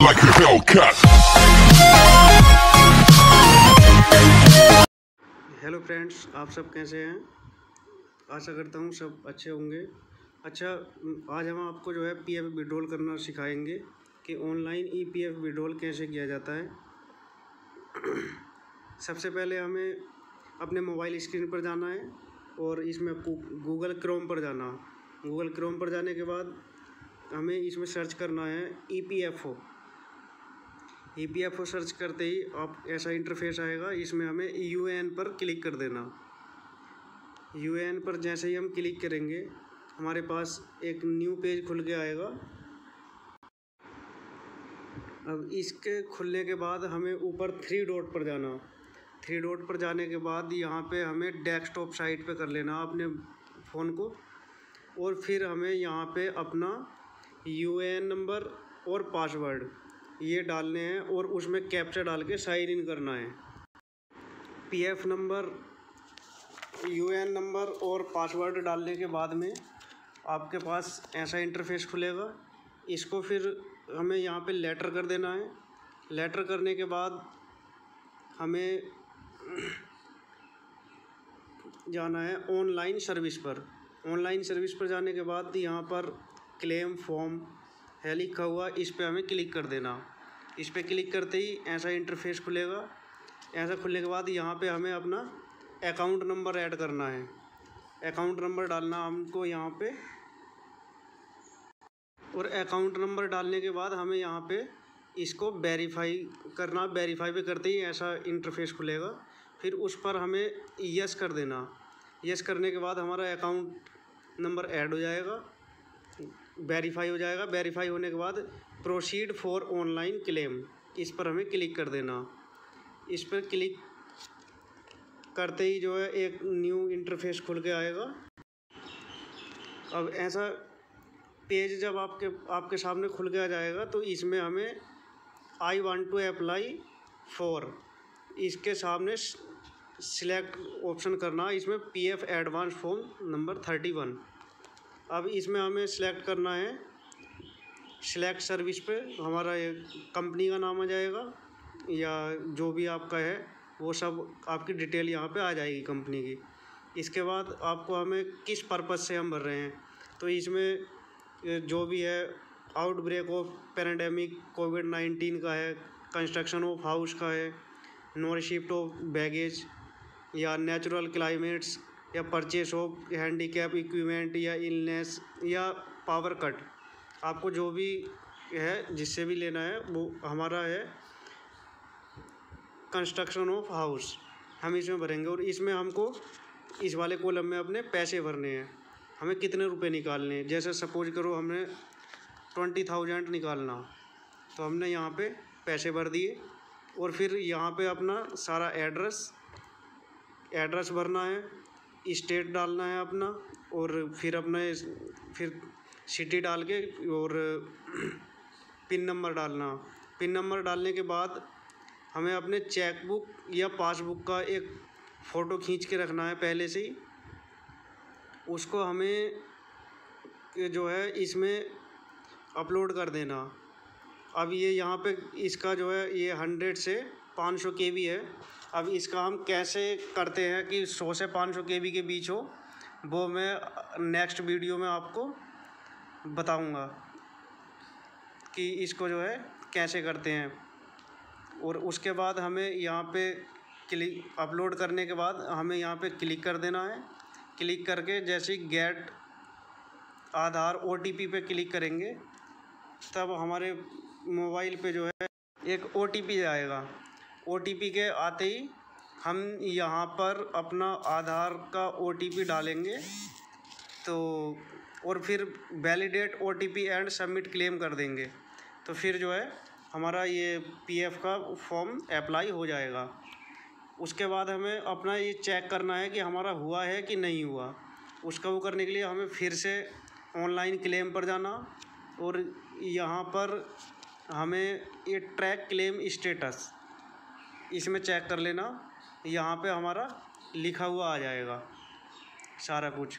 like a Hellcat. Hello friends, आप सब कैसे हैं? आशा करता हूँ सब अच्छे होंगे। अच्छा, आज हम आपको जो है पीएफ विड्रॉल करना सिखाएंगे कि ऑनलाइन ईपीएफ विड्रॉल कैसे किया जाता है। सबसे पहले हमें अपने मोबाइल स्क्रीन पर जाना है और इसमें गूगल क्रोम पर जाना। गूगल क्रोम पर जाने के बाद हमें इसमें सर्च करना है ईपीएफओ सर्च करते ही आप ऐसा इंटरफेस आएगा। इसमें हमें यूएएन पर क्लिक कर देना। यूएएन पर जैसे ही हम क्लिक करेंगे हमारे पास एक न्यू पेज खुल के आएगा। अब इसके खुलने के बाद हमें ऊपर 3 डॉट पर जाना। 3 डॉट पर जाने के बाद यहाँ पे हमें डेस्कटॉप साइट पे कर लेना अपने फ़ोन को, और फिर हमें यहाँ पे अपना यूएएन नंबर और पासवर्ड ये डालने हैं और उसमें कैप्चा डाल के साइन इन करना है। पीएफ नंबर, यूएएन नंबर और पासवर्ड डालने के बाद में आपके पास ऐसा इंटरफेस खुलेगा। इसको फिर हमें यहाँ पे लेटर कर देना है। लेटर करने के बाद हमें जाना है ऑनलाइन सर्विस पर। ऑनलाइन सर्विस पर जाने के बाद यहाँ पर क्लेम फॉर्म है लिखा हुआ, इस पे हमें क्लिक कर देना। इस पे क्लिक करते ही ऐसा इंटरफेस खुलेगा। ऐसा खुलने के बाद यहाँ पे हमें अपना अकाउंट नंबर ऐड करना है। अकाउंट नंबर डालना हमको यहाँ पे, और अकाउंट नंबर डालने के बाद हमें यहाँ पे इसको वेरीफाई करना। वेरीफाई पे करते ही ऐसा इंटरफेस खुलेगा। फिर उस पर हमें यस कर देना। यस करने के बाद हमारा अकाउंट नंबर ऐड हो जाएगा, वेरीफाई हो जाएगा। वेरीफाई होने के बाद प्रोसीड फॉर ऑनलाइन क्लेम, इस पर हमें क्लिक कर देना। इस पर क्लिक करते ही जो है एक न्यू इंटरफेस खुल के आएगा। अब ऐसा पेज जब आपके सामने खुल के आ जाएगा तो इसमें हमें I want to apply for, इसके सामने सिलेक्ट ऑप्शन करना। इसमें पीएफ एडवांस फॉर्म नंबर 31। अब इसमें हमें सिलेक्ट करना है, सिलेक्ट सर्विस पे हमारा ये कंपनी का नाम आ जाएगा या जो भी आपका है वो सब आपकी डिटेल यहाँ पे आ जाएगी कंपनी की। इसके बाद आपको हमें किस पर्पज़ से हम भर रहे हैं, तो इसमें जो भी है आउटब्रेक ऑफ पैंडेमिक कोविड-19 का है, कंस्ट्रक्शन ऑफ हाउस का है, नो शिफ्ट ऑफ बैगेज या नेचुरल क्लाइमेट्स या परचेस ऑफ हैंडीकैप इक्विपमेंट या इलनेस या पावर कट, आपको जो भी है जिससे भी लेना है वो हमारा है कंस्ट्रक्शन ऑफ हाउस, हम इसमें भरेंगे। और इसमें हमको इस वाले कॉलम में अपने पैसे भरने हैं, हमें कितने रुपए निकालने हैं। जैसे सपोज करो हमने 20,000 निकालना, तो हमने यहाँ पे पैसे भर दिए। और फिर यहाँ पे अपना सारा एड्रेस भरना है, स्टेट डालना है अपना, और फिर फिर सिटी डाल के और पिन नंबर डालना। पिन नंबर डालने के बाद हमें अपने चेकबुक या पासबुक का एक फ़ोटो खींच के रखना है पहले से ही। उसको हमें जो है इसमें अपलोड कर देना। अब ये यहाँ पे इसका जो है ये 100 से 500 KB है। अब इसका हम कैसे करते हैं कि 100 से 500 KB के बीच हो, वो मैं नेक्स्ट वीडियो में आपको बताऊंगा कि इसको जो है कैसे करते हैं। और उसके बाद हमें यहाँ पे क्लिक अपलोड करने के बाद हमें यहाँ पे क्लिक कर देना है। क्लिक करके जैसे ही गेट आधार OTP पे क्लिक करेंगे तब हमारे मोबाइल पे जो है एक OTP आएगा। OTP के आते ही हम यहाँ पर अपना आधार का OTP डालेंगे, तो और फिर validate OTP and submit claim कर देंगे, तो फिर जो है हमारा ये पीएफ का फॉर्म अप्लाई हो जाएगा। उसके बाद हमें अपना ये चेक करना है कि हमारा हुआ है कि नहीं हुआ। उसका वो करने के लिए हमें फिर से ऑनलाइन क्लेम पर जाना, और यहाँ पर हमें ये ट्रैक क्लेम स्टेटस इसमें चेक कर लेना। यहाँ पे हमारा लिखा हुआ आ जाएगा सारा कुछ।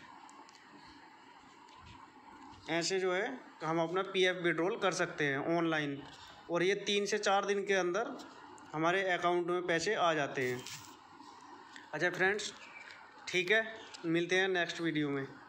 ऐसे जो है हम अपना पीएफ विड्रॉल कर सकते हैं ऑनलाइन। और ये 3 से 4 दिन के अंदर हमारे अकाउंट में पैसे आ जाते हैं। अच्छा फ्रेंड्स, ठीक है, मिलते हैं नेक्स्ट वीडियो में।